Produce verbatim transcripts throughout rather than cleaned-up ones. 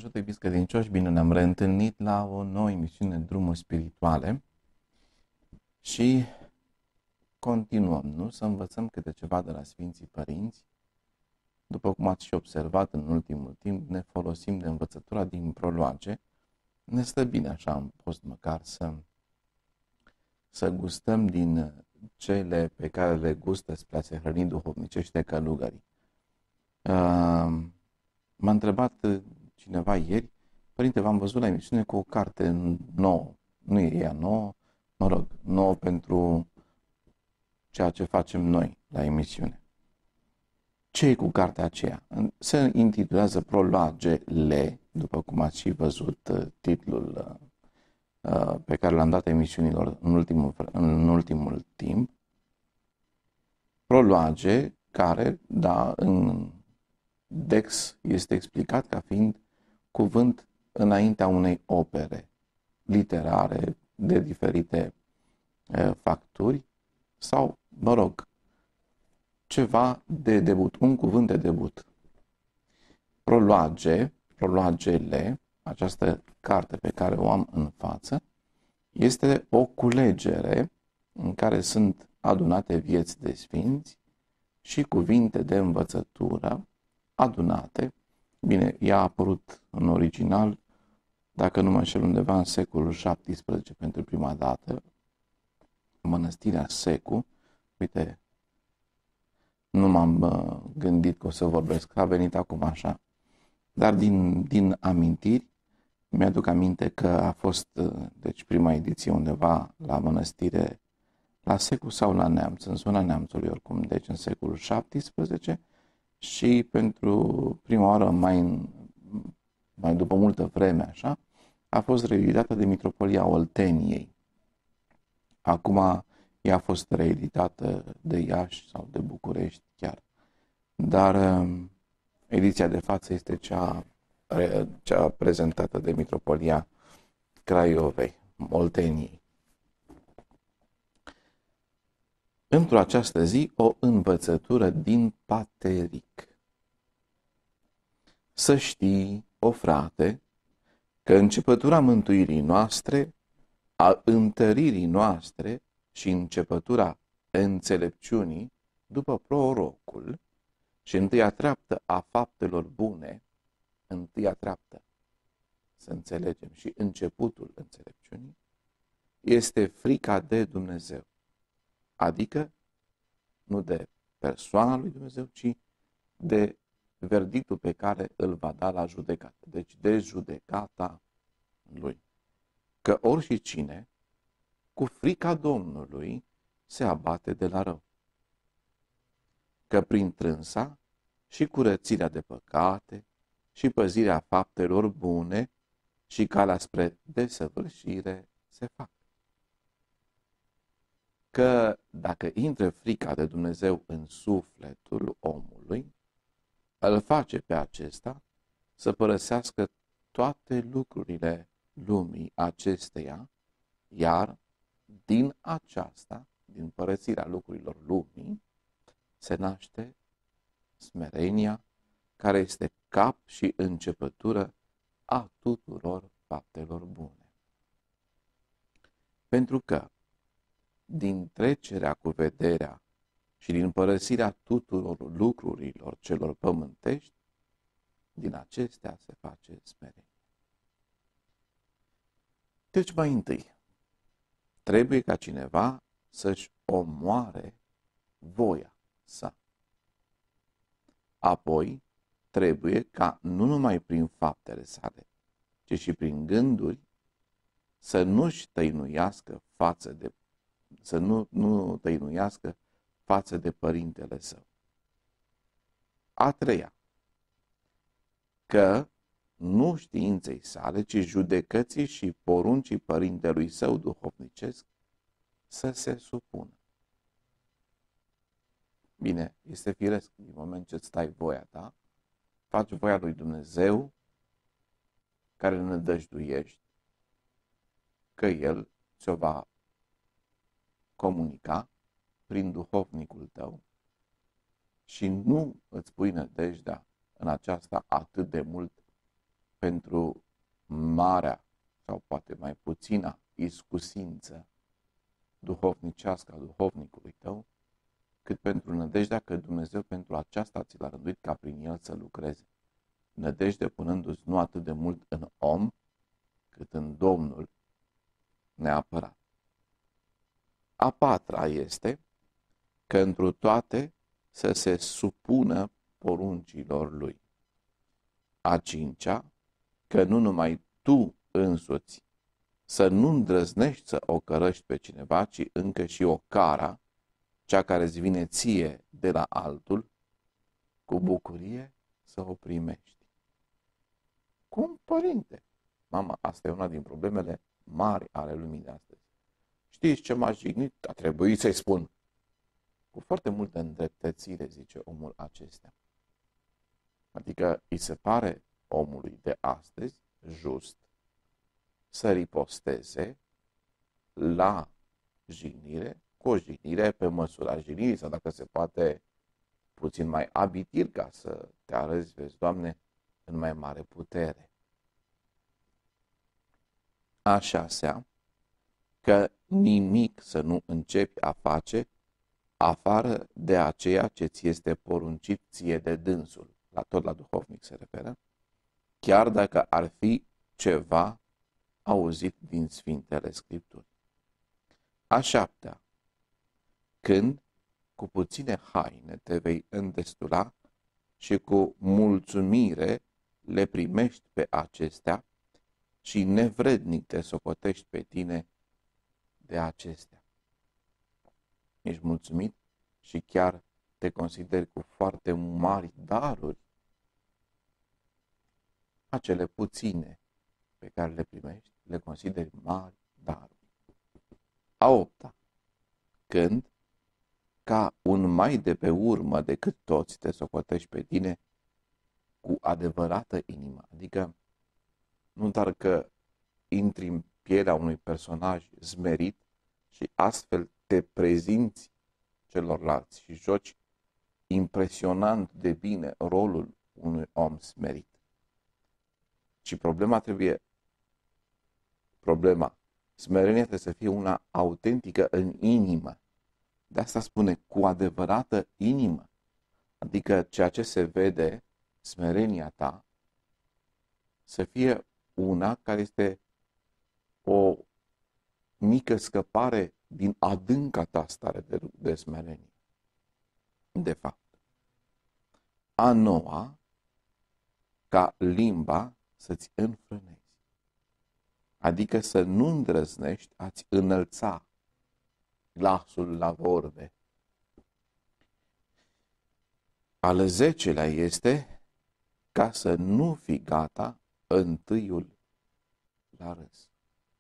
ajută, iubiți credincioși, bine ne-am reîntâlnit la o nouă emisiune Drumuri Spirituale și continuăm, nu? Să învățăm câte ceva de la Sfinții Părinți. După cum ați și observat în ultimul timp, ne folosim de învățătura din proloage. Ne stă bine așa în post măcar să, să gustăm din cele pe care le gustă spre a se hrăni duhovnicește călugării. Uh, m-a întrebat cineva ieri: părinte, v-am văzut la emisiune cu o carte nouă. Nu e ea nouă, mă rog, nouă pentru ceea ce facem noi la emisiune. Ce e cu cartea aceea? Se intitulează Prologele, după cum ați și văzut titlul pe care l-am dat emisiunilor în ultimul, în ultimul timp. Proloage care, da, în Dex este explicat ca fiind cuvânt înaintea unei opere literare de diferite e, facturi sau, mă rog, ceva de debut, un cuvânt de debut. Proloage, prologele, această carte pe care o am în față, este o culegere în care sunt adunate vieți de sfinți și cuvinte de învățătură adunate. Bine, ea a apărut în original, dacă nu mă înșel, undeva în secolul șaptesprezece pentru prima dată, Mănăstirea Secu. Uite, nu m-am uh, gândit că o să vorbesc, a venit acum așa. Dar din, din amintiri, mi-aduc aminte că a fost, uh, deci, prima ediție undeva la Mănăstire, la Secu sau la Neamț, în zona Neamțului oricum, deci în secolul șaptesprezece, și pentru prima oară, mai, mai după multă vreme, așa, a fost reeditată de Mitropolia Olteniei. Acum ea a fost reeditată de Iași sau de București chiar. Dar ediția de față este cea, cea prezentată de Mitropolia Craiovei, Olteniei. Într-o această zi, o învățătură din Pateric. Să știi, o frate, că începătura mântuirii noastre, a întăririi noastre și începătura înțelepciunii, după prorocul, și întâia treaptă a faptelor bune, întâia treaptă, să înțelegem, și începutul înțelepciunii, este frica de Dumnezeu. Adică nu de persoana lui Dumnezeu, ci de verdictul pe care îl va da la judecată. Deci de judecata lui. Că oricine cu frica Domnului se abate de la rău. Că prin trânsa și curățirea de păcate și păzirea faptelor bune și calea spre desăvârșire se fac. Că dacă intră frica de Dumnezeu în sufletul omului, îl face pe acesta să părăsească toate lucrurile lumii acesteia, iar din aceasta, din părăsirea lucrurilor lumii, se naște smerenia, care este cap și începătură a tuturor faptelor bune. Pentru că din trecerea cu vederea și din părăsirea tuturor lucrurilor celor pământești, din acestea se face smerenie. Deci, mai întâi, trebuie ca cineva să-și omoare voia sa. Apoi, trebuie ca nu numai prin faptele sale, ci și prin gânduri, să nu-și tăinuiască față de să nu, nu tăinuiască față de părintele său. A treia, că nu științei sale, ci judecății și poruncii părintelui său duhovnicesc să se supună. Bine, este firesc, din moment ce îți stai voia ta, faci voia lui Dumnezeu, care ne dăjduiești, că El ți-o va comunica prin duhovnicul tău și nu îți pui nădejdea în aceasta atât de mult pentru marea sau poate mai puțina iscusință duhovnicească a duhovnicului tău, cât pentru nădejdea că Dumnezeu pentru aceasta ți l-a rânduit ca prin el să lucreze. Nădejde punându-ți nu atât de mult în om, cât în Domnul neapărat. A patra este că întru toate să se supună poruncilor lui. A cincea, că nu numai tu însuți să nu îndrăznești să ocărăști pe cineva, ci încă și o cara, cea care îți vine ție de la altul, cu bucurie să o primești. Cum, părinte? Mama, asta e una din problemele mari ale lumii de astăzi. Știți ce m-a jignit? A trebuit să-i spun. Cu foarte multă îndreptățire, zice omul acestea. Adică îi se pare omului de astăzi just să riposteze la jignire cu o jignire pe măsura jignirii sau, dacă se poate, puțin mai abitir, ca să te arăți, vezi, Doamne, în mai mare putere. A șasea, că nimic să nu începi a face afară de aceea ce ți este poruncit ție de dânsul, la tot la duhovnic se referă, chiar dacă ar fi ceva auzit din Sfintele Scripturi. A șaptea, când cu puține haine te vei îndestula și cu mulțumire le primești pe acestea și nevrednic te socotești pe tine de acestea. Ești mulțumit și chiar te consideri cu foarte mari daruri acele puține pe care le primești, le consideri mari daruri. A opta, când, ca un mai de pe urmă decât toți, te socotești pe tine cu adevărată inimă, adică nu doar că intri în pielea unui personaj zmerit și astfel te prezinți celorlalți și joci impresionant de bine rolul unui om smerit. Și problema trebuie, problema, smerenia trebuie să fie una autentică în inimă. De asta spune cu adevărată inimă. Adică ceea ce se vede, smerenia ta, să fie una care este o mică scăpare din adânca ta stare de, de smerenie. De fapt. A noua, ca limba să-ți înfrânezi. Adică să nu îndrăznești a-ți înălța glasul la vorbe. Al zecelea este ca să nu fii gata întâiul la râs.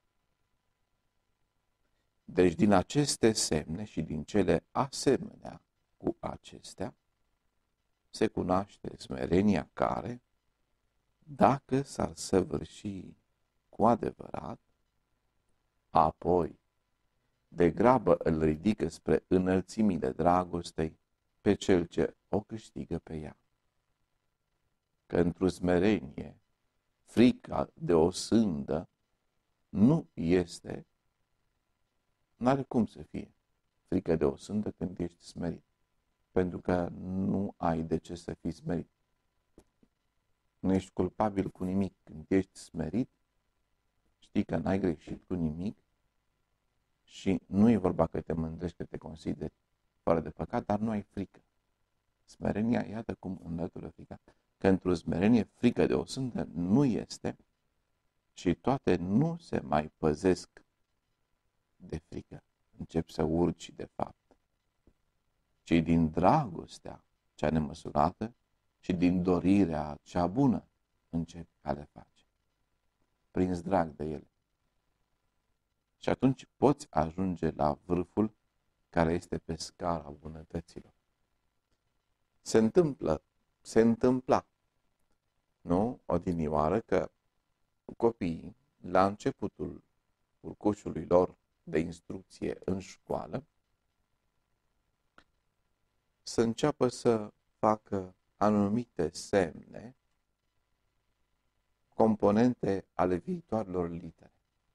Deci din aceste semne și din cele asemenea cu acestea se cunoaște smerenia care, dacă s-ar săvârși cu adevărat, apoi degrabă îl ridică spre înălțimile dragostei pe cel ce o câștigă pe ea. Că într-o smerenie, frica de o sândă nu este, n-are cum să fie frică de o sândă când ești smerit, pentru că nu ai de ce să fii smerit. Nu ești culpabil cu nimic. Când ești smerit, știi că n-ai greșit cu nimic și nu e vorba că te mândrești, că te consideri fără de păcat, dar nu ai frică. Smerenia, iată cum înlătură frica. Că într-o smerenie, frică de o sândă nu este și toate nu se mai păzesc de frică. Încep să urci de fapt. Ci din dragostea cea nemăsurată și din dorirea cea bună începi a le face. Prins drag de ele. Și atunci poți ajunge la vârful care este pe scara bunătăților. Se întâmplă, se întâmpla, nu, odinioară, că copiii, la începutul urcușului lor de instrucție în școală, să înceapă să facă anumite semne componente ale viitoarelor litere.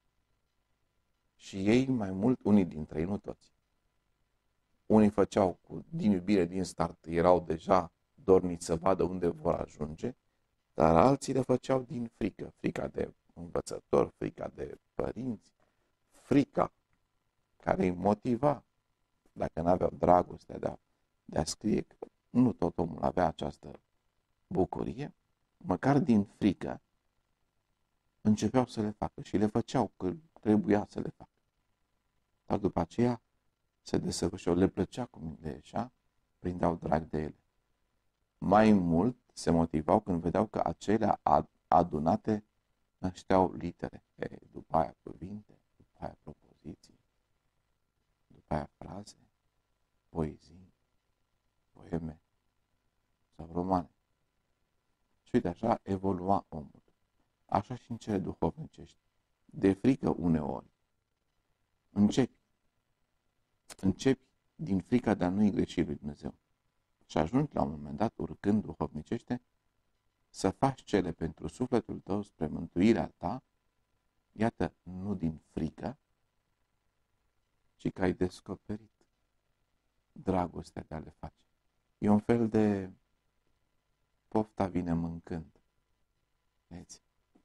Și ei, mai mult, unii dintre ei, nu toți. Unii făceau cu, din iubire, din start, erau deja dorniți să vadă unde vor ajunge, dar alții le făceau din frică. Frica de învățător, frica de părinți, frica care îi motiva, dacă nu aveau dragostea de a, de a scrie, că nu tot omul avea această bucurie, măcar din frică, începeau să le facă și le făceau că trebuia să le facă. Dar după aceea se desăvârșeau, le plăcea cum le ieșea, prindeau drag de ele. Mai mult se motivau când vedeau că acelea adunate nășteau litere, e, după aia cuvinte, după aia propoziții, după aia fraze, poezii, poeme sau romane. Și uite, așa evolua omul. Așa și în cele duhovnicești. De frică uneori începi. Începi din frica de a nu-i greși lui Dumnezeu. Și ajungi la un moment dat, urcând duhovnicește, să faci cele pentru sufletul tău spre mântuirea ta, iată, nu din frică, ci că ai descoperit dragostea de a le face. E un fel de pofta vine mâncând. Vezi?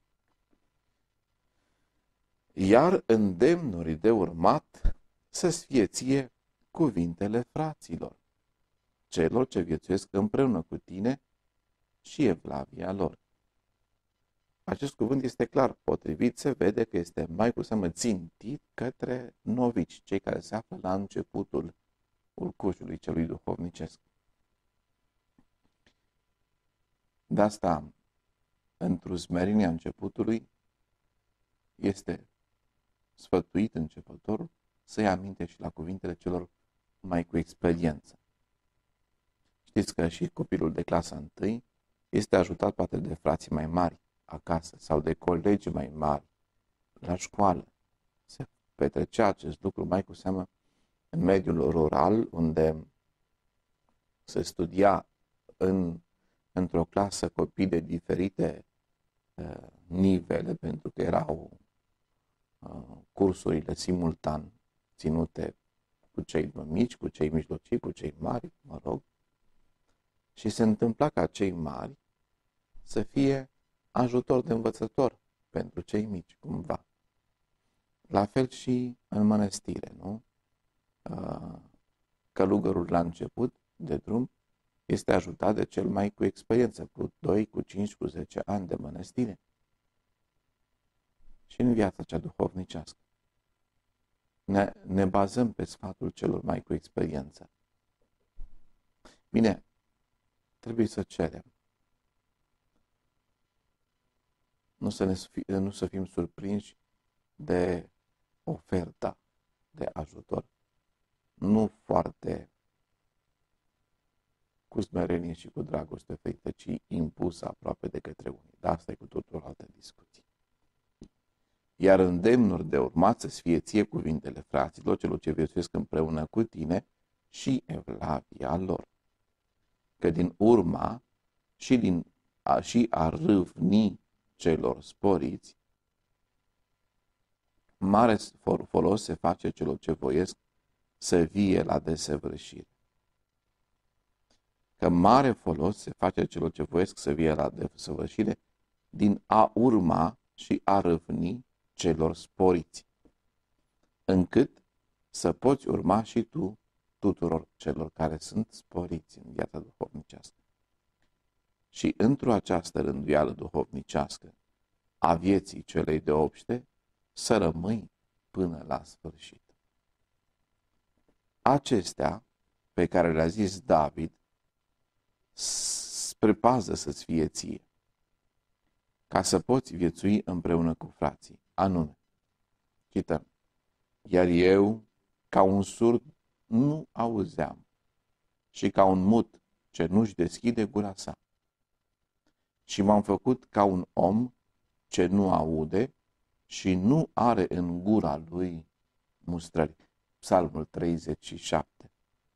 Iar îndemnuri de urmat să-ți fie ție cuvintele fraților, celor ce viețuiesc împreună cu tine și evlavia lor. Acest cuvânt este clar potrivit, se vede că este mai cu seamă țintit către novici, cei care se află la începutul urcușului celui duhovnicesc. De asta, într-o smerenia începutului, este sfătuit începătorul să ia aminte și la cuvintele celor mai cu experiență. Știți că și copilul de clasa întâi este ajutat poate de frații mai mari acasă sau de colegi mai mari la școală. Se petrecea acest lucru mai cu seamă în mediul rural, unde se studia în, într-o clasă copii de diferite uh, nivele, pentru că erau uh, cursurile simultan ținute cu cei mici, cu cei mijlocii, cu cei mari, mă rog, și se întâmpla ca cei mari să fie ajutor de învățător pentru cei mici, cumva. La fel și în mănăstire, nu? Călugărul la început de drum este ajutat de cel mai cu experiență, cu doi, cu cinci, cu zece ani de mănăstire. Și în viața cea duhovnicească. Ne, ne bazăm pe sfatul celor mai cu experiență. Bine, trebuie să cerem. Nu să, ne, nu să fim surprinși de oferta de ajutor. Nu foarte cu smerenie și cu dragoste ferită, ci impusă aproape de către unii. Dar asta e cu totul o altă discuție. Iar îndemnuri de urmat să-ți fie ție cuvintele fraților, celor ce viețuiesc împreună cu tine și evlavia lor. Că din urma și, din, a, și a râvni celor sporiți, mare folos se face celor ce voiesc să vie la desăvârșire. Că mare folos se face celor ce voiesc să vie la desăvârșire din a urma și a râvni celor sporiți, încât să poți urma și tu tuturor celor care sunt sporiți în viața duhovnicească. Și într-o această rânduială duhovnicească a vieții celei de obște, să rămâi până la sfârșit. Acestea pe care le-a zis David, spre pază să-ți fie ție, ca să poți viețui împreună cu frații, anume. Cităm. Iar eu, ca un surd, nu auzeam, și ca un mut ce nu-și deschide gura sa. Și m-am făcut ca un om ce nu aude și nu are în gura lui mustrări. Psalmul treizeci și șapte.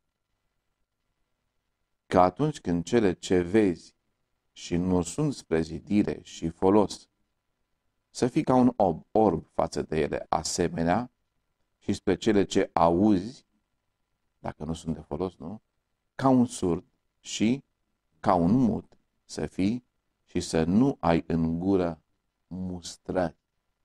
Că atunci când cele ce vezi și nu sunt spre zidire și folos să fii ca un orb, orb față de ele, asemenea și spre cele ce auzi, dacă nu sunt de folos, nu? Ca un surd și ca un mut să fii și să nu ai în gură mustrări.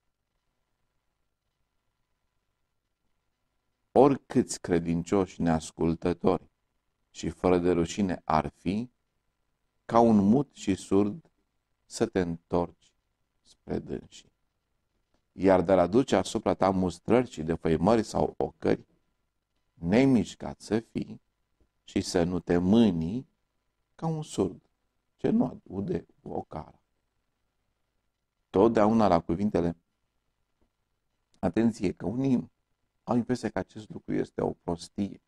Oricâți credincioși neascultători și fără de rușine ar fi, ca un mut și surd să te întorci spre dânsii. Iar de la duce asupra ta mustrări și defăimări sau ocări, nemișcat să fii și să nu te mâni ca un surd ce nu aude o cară. Totdeauna la cuvintele, atenție, că unii au impresia că acest lucru este o prostie.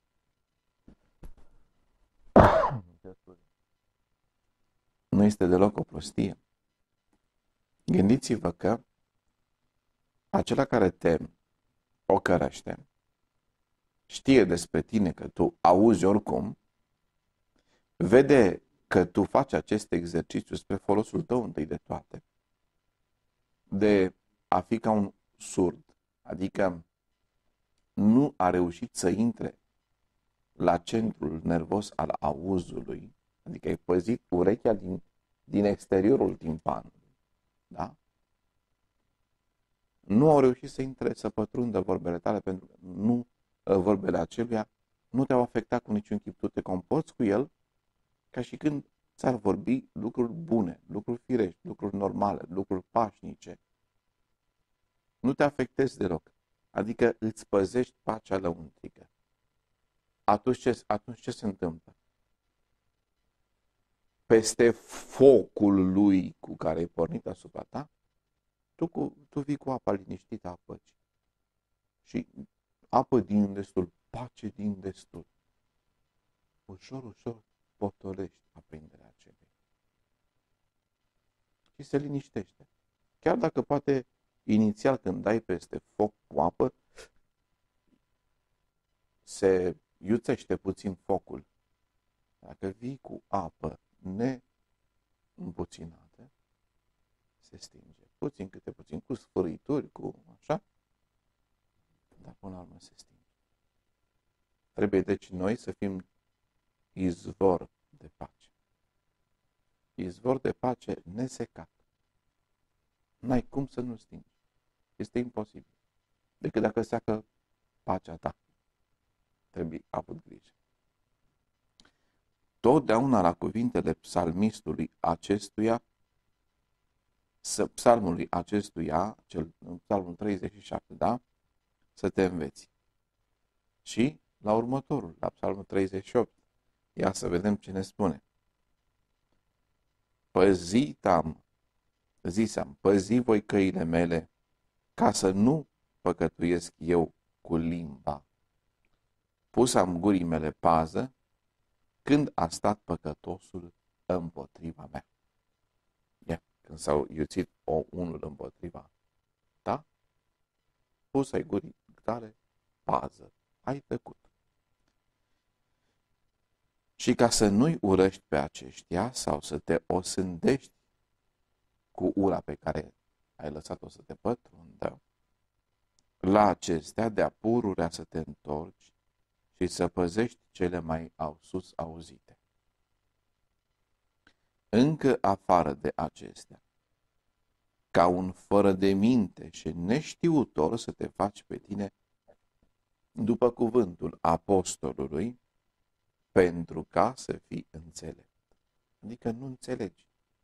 Nu este deloc o prostie. Gândiți-vă că acela care te ocărăște știe despre tine că tu auzi oricum, vede că tu faci acest exercițiu spre folosul tău întâi de toate, de a fi ca un surd, adică nu a reușit să intre la centrul nervos al auzului, adică ai păzit urechea din, din exteriorul timpanului, da? Nu au reușit să intre, să pătrundă vorbele tale, pentru că nu, vorbele aceluia nu te-au afectat cu niciun chip. Tu te comporți cu el ca și când ți-ar vorbi lucruri bune, lucruri firești, lucruri normale, lucruri pașnice. Nu te afectezi deloc. Adică îți păzești pacea lăuntrică. Atunci ce, atunci ce se întâmplă? Peste focul lui cu care ai pornit asupra ta, tu, cu, tu vii cu apa liniștită a păcii. Și apă din destul, pace din destul. Ușor, ușor potolești aprinderea acelei. Și se liniștește. Chiar dacă poate inițial când dai peste foc cu apă, se iuțește puțin focul. Dacă vii cu apă neîmpuținată, se stinge. Puțin câte puțin, cu sfârâituri, cu așa, dar până la urmă se stinge. Trebuie deci noi să fim izvor de pace. Izvor de pace nesecat. N-ai cum să nu stingi. Este imposibil. Decât dacă seacă pacea ta. Trebuie avut grijă. Totdeauna la cuvintele psalmistului acestuia, psalmului acestuia, cel, psalmul treizeci și șapte, da? Să te înveți. Și la următorul, la psalmul treizeci și opt, ia să vedem ce ne spune. Păzit-am, zis-am, păzi voi căile mele, ca să nu păcătuiesc eu cu limba. Pus am gurii mele pază, când a stat păcătosul împotriva mea. Ia, când s-au iuțit o unul împotriva ta, pus ai gurii tale pază, ai tăcut. Și ca să nu-i urăști pe aceștia sau să te osândești cu ura pe care ai lăsat-o să te pătrundă, la acestea de-a pururea să te întorci și să păzești cele mai au sus auzite. Încă afară de acestea, ca un fără de minte și neștiutor să te faci pe tine după cuvântul apostolului, pentru ca să fii înțelept. Adică nu înțelegi.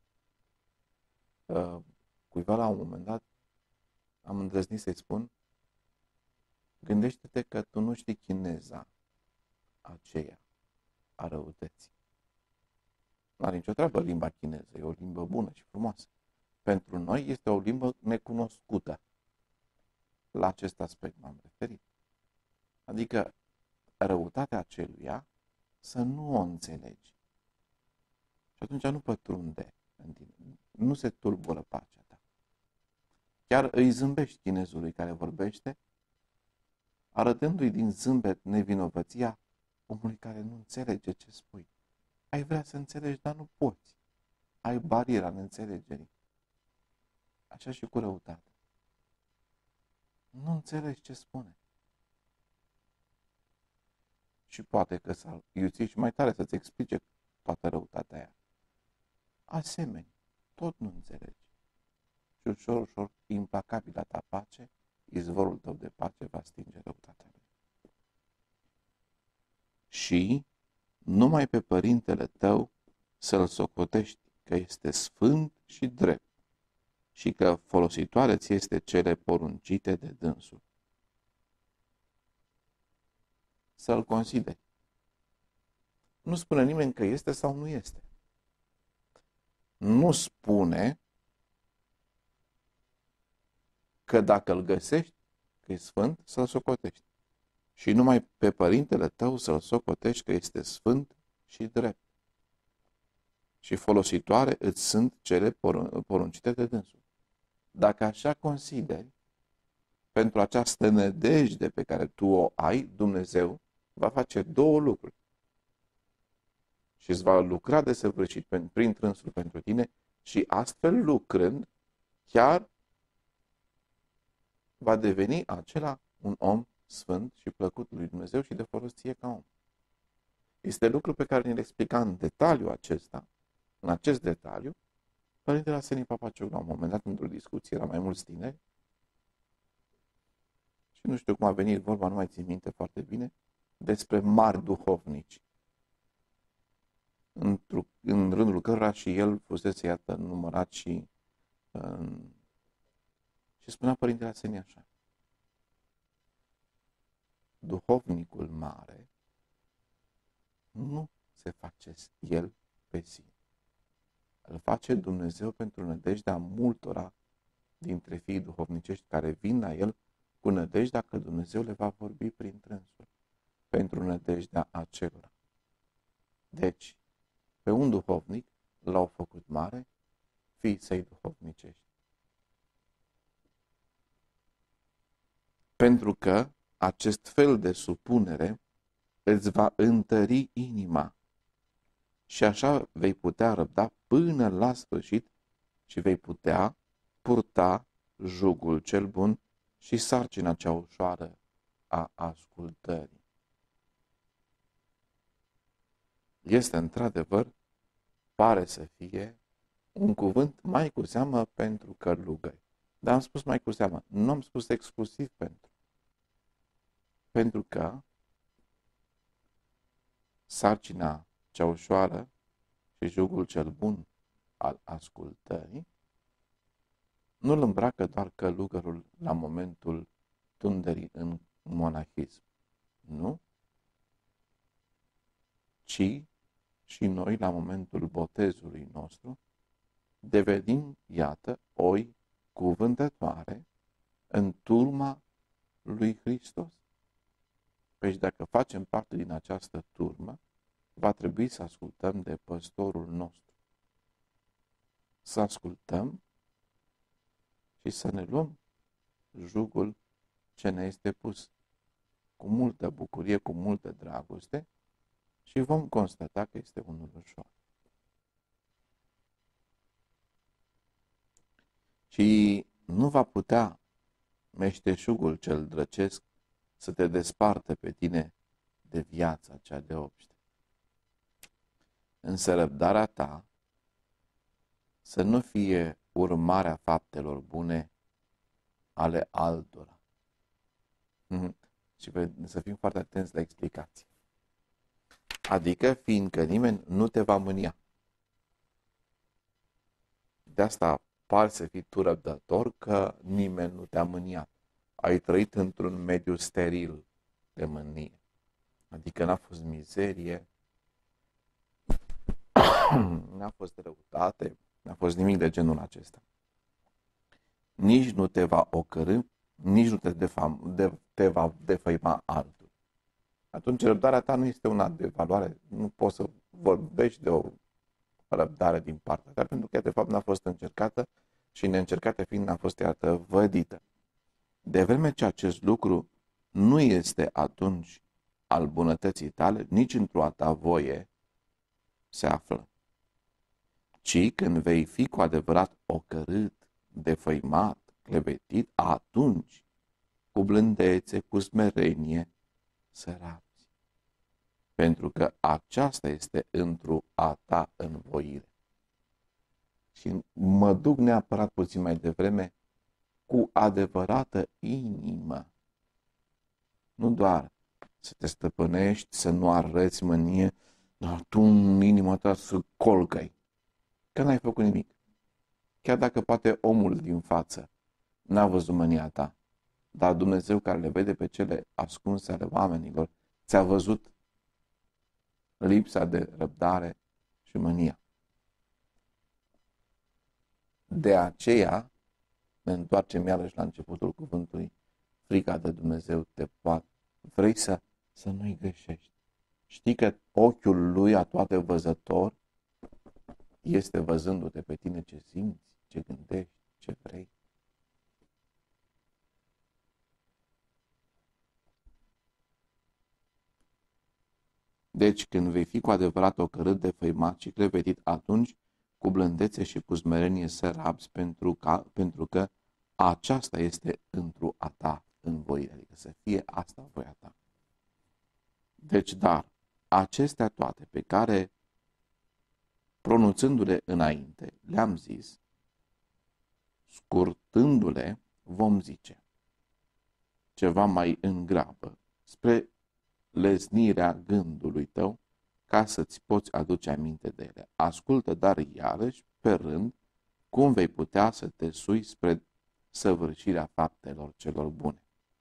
Uh, cuiva la un moment dat am îndrăznit să-i spun, gândește-te că tu nu știi chineza aceea a răutății. Nu are nicio treabă limba chineză, e o limbă bună și frumoasă. Pentru noi este o limbă necunoscută. La acest aspect m-am referit. Adică răutatea aceluia să nu o înțelegi. Și atunci nu pătrunde în tine. Nu se tulbură pacea ta. Chiar îi zâmbești chinezului care vorbește, arătându-i din zâmbet nevinovăția omului care nu înțelege ce spui. Ai vrea să înțelegi, dar nu poți. Ai bariera în înțelegerii. Așa și cu răutate. Nu înțelegi ce spune. Și poate că s-ar iuți și mai tare să-ți explice toată răutatea aia. Asemenea, tot nu înțelegi. Și ușor, ușor, implacabila ta pace, izvorul tău de pace va stinge răutatea lui. Și numai pe părintele tău să-l socotești că este sfânt și drept și că folositoare ți este cele poruncite de dânsul. Să-l consideri. Nu spune nimeni că este sau nu este. Nu spune că dacă îl găsești, că e sfânt, să-l socotești. Și numai pe părintele tău să-l socotești că este sfânt și drept. Și folositoare îți sunt cele poruncite de dânsul. Dacă așa consideri, pentru această nădejde pe care tu o ai, Dumnezeu va face două lucruri. Și îți va lucra desăvârșit prin trânsul pentru tine și astfel lucrând, chiar va deveni acela un om sfânt și plăcut lui Dumnezeu și de folos ție ca om. Este lucru pe care ne-l explica în detaliu acesta, în acest detaliu, Părintele Arsenie Papaciuc, la un moment dat, într-o discuție, era mai mulți tineri, și nu știu cum a venit vorba, nu mai țin minte foarte bine, despre mari duhovnici, în rândul cărora și el fusese, iată, numărat și um, și spunea Părintele Arsenie așa: duhovnicul mare nu se face el pe sine. Îl face Dumnezeu pentru nădejdea multora dintre fiii duhovnicești care vin la el cu nădejdea că Dumnezeu le va vorbi prin trânsul, pentru nădejdea acelora. Deci, pe un duhovnic l-au făcut mare fiii săi duhovnicești. Pentru că acest fel de supunere îți va întări inima și așa vei putea răbda până la sfârșit și vei putea purta jugul cel bun și sarcina cea ușoară a ascultării. Este într-adevăr, pare să fie un cuvânt mai cu seamă pentru călugări. Dar am spus mai cu seamă, nu am spus exclusiv pentru. Pentru că sarcina cea ușoară și jugul cel bun al ascultării nu-l îmbracă doar călugărul la momentul tunderii în monahism, nu? Ci și noi la momentul botezului nostru devenim, iată, oi cuvântătoare în turma lui Hristos. Deci dacă facem parte din această turmă, va trebui să ascultăm de păstorul nostru. Să ascultăm și să ne luăm jugul ce ne este pus cu multă bucurie, cu multă dragoste și vom constata că este unul ușor. Și nu va putea meșteșugul cel drăcesc să te desparte pe tine de viața cea de obște. Însă răbdarea ta să nu fie urmarea faptelor bune ale altora. Și să fim foarte atenți la explicații. Adică fiindcă nimeni nu te va mânia. De asta pari să fii tu răbdător că nimeni nu te-a mâniat. Ai trăit într-un mediu steril de mânie. Adică n-a fost mizerie, n-a fost răutate, n-a fost nimic de genul acesta. Nici nu te va ocărî, nici nu te, defam, de, te va defăima altul. Atunci răbdarea ta nu este una de valoare, nu poți să vorbești de o răbdare din partea ta, pentru că de fapt n-a fost încercată și neîncercată fiind n-a fost, iată, vădită. De vreme ce acest lucru nu este atunci al bunătății tale, nici într-o a ta voie se află. Ci când vei fi cu adevărat ocărât, defăimat, clevetit, atunci cu blândețe, cu smerenie, să rabzi. Pentru că aceasta este întru a ta învoire. Și mă duc neapărat puțin mai devreme, cu adevărată inimă. Nu doar să te stăpânești, să nu arăți mânie, dar tu în inima ta să colcăi. Că n-ai făcut nimic. Chiar dacă poate omul din față n-a văzut mânia ta, dar Dumnezeu care le vede pe cele ascunse ale oamenilor, ți-a văzut lipsa de răbdare și mânia. De aceea ne întoarcem iarăși la începutul cuvântului. Frica de Dumnezeu te poate. Vrei să, să nu-i greșești. Știi că ochiul lui atoatevăzător este văzându-te pe tine ce simți, ce gândești, ce vrei. Deci când vei fi cu adevărat ocărât de făimat și clevetit, atunci cu blândețe și cu smerenie să rabzi, pentru, ca, pentru că aceasta este întru a ta învoire, adică să fie asta voia ta. Deci, dar, acestea toate pe care, pronunțându-le înainte, le-am zis, scurtându-le, vom zice ceva mai în grabă, spre lesnirea gândului tău, ca să-ți poți aduce aminte de ele. Ascultă, dar iarăși, pe rând, cum vei putea să te sui spre săvârșirea faptelor celor bune.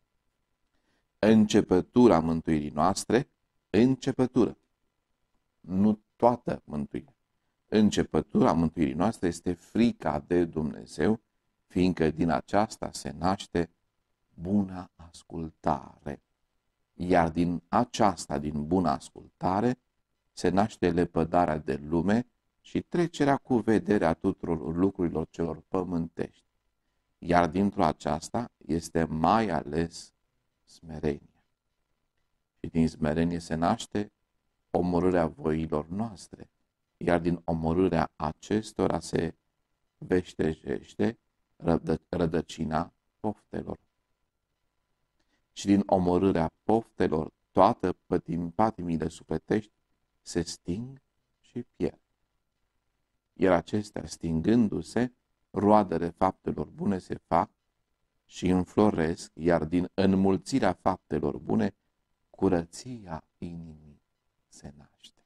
Începătura mântuirii noastre, începătură, nu toată mântuirea. Începătura mântuirii noastre este frica de Dumnezeu, fiindcă din aceasta se naște buna ascultare. Iar din aceasta, din buna ascultare, se naște lepădarea de lume și trecerea cu vederea tuturor lucrurilor celor pământești. Iar dintr-o aceasta este mai ales smerenia. Și din smerenie se naște omorârea voilor noastre, iar din omorârea acestora se veștejește rădă, rădăcina poftelor. Și din omorârea poftelor toate pătim, patimile sufletești se sting și pierd. Iar acestea, stingându-se, roadele faptelor bune se fac și înfloresc, iar din înmulțirea faptelor bune, curăția inimii se naște.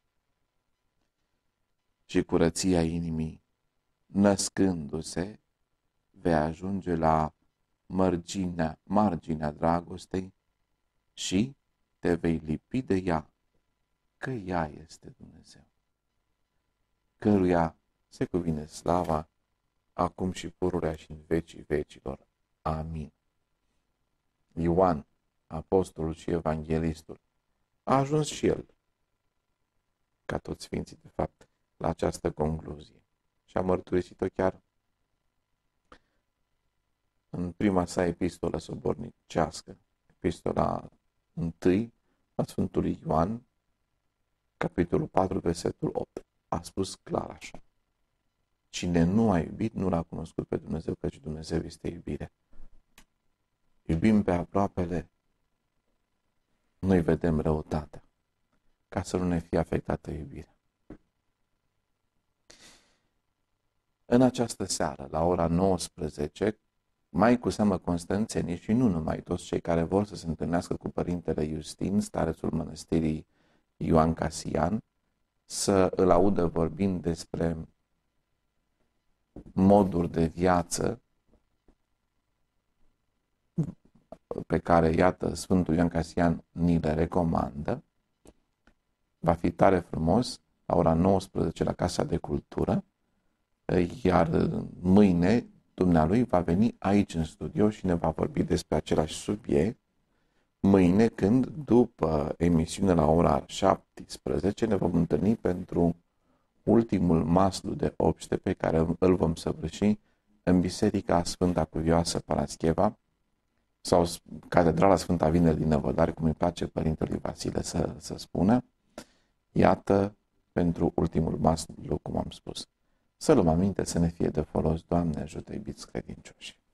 Și curăția inimii, născându-se, vei ajunge la marginea, marginea dragostei și te vei lipi de ea, că ea este Dumnezeu, căruia se cuvine slava, acum și pururea și în vecii vecilor. Amin. Ioan, apostolul și evanghelistul, a ajuns și el, ca toți sfinții, de fapt, la această concluzie și a mărturisit-o chiar în prima sa epistolă sobornicească, epistola întâi a Sfântului Ioan, capitolul patru, versetul opt. A spus clar așa: cine nu a iubit, nu l-a cunoscut pe Dumnezeu, căci Dumnezeu este iubire. Iubim pe aproapele, noi vedem răutatea, ca să nu ne fie afectată iubirea. În această seară, la ora nouăsprezece, mai cu seamă constanțenii și nu numai, toți cei care vor să se întâlnească cu Părintele Iustin, starețul mănăstirii Ioan Casian, să îl audă vorbind despre moduri de viață pe care, iată, Sfântul Ioan Casian ni le recomandă. Va fi tare frumos, la ora nouăsprezece la Casa de Cultură, iar mâine dumnealui va veni aici în studio și ne va vorbi despre același subiect. Mâine, când, după emisiune la ora șaptesprezece, ne vom întâlni pentru ultimul maslu de obște pe care îl vom săvârși în Biserica Sfânta Cuvioasă Parascheva sau Catedrala Sfânta Vineri din Năvodari, cum îi place Părintelui Vasile să, să spună. Iată, pentru ultimul maslu, cum am spus. Să luăm aminte, să ne fie de folos. Doamne ajută, iubiți credincioși!